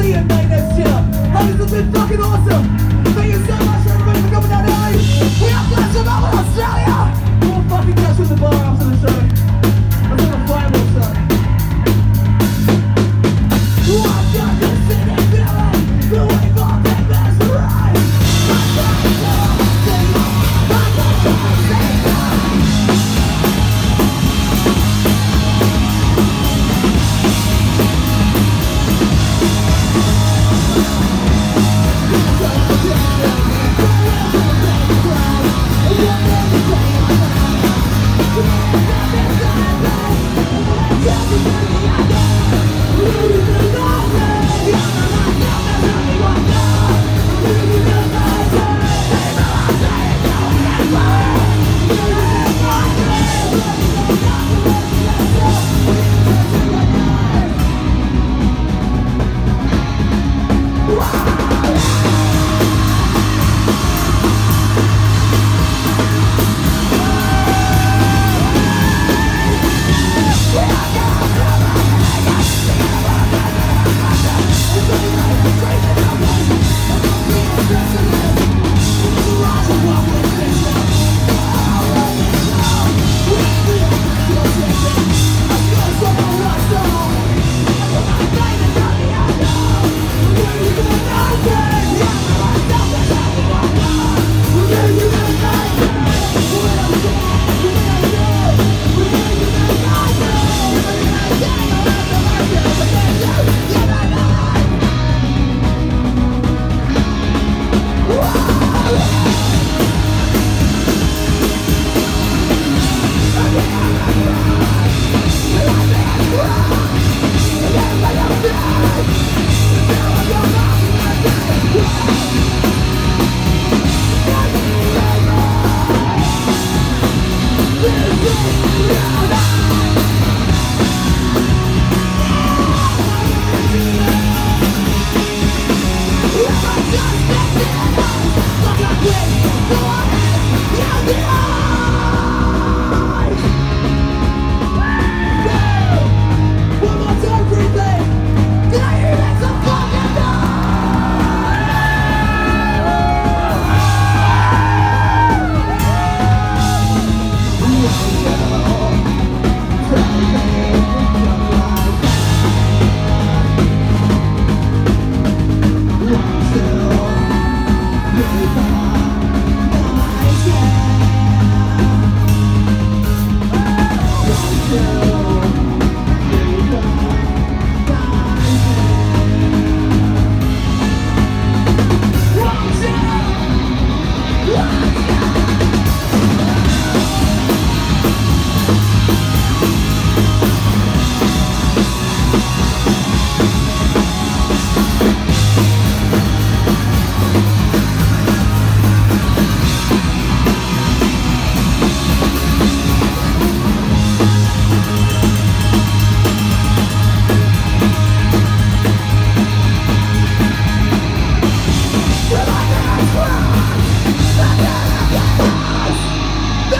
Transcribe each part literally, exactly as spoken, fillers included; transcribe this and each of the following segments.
see you mate next year. Hey, this has been fucking awesome. Thank you so much for everybody for coming down early. We are Flash of Melbourne, Australia. We'll fucking catch you at the bar after the show. That's what a fireball stuff. I've got this city feeling, the wave of the best ride. I'm trying to sing, I'm trying to sing.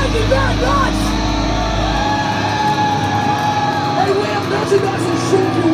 Merchandise and short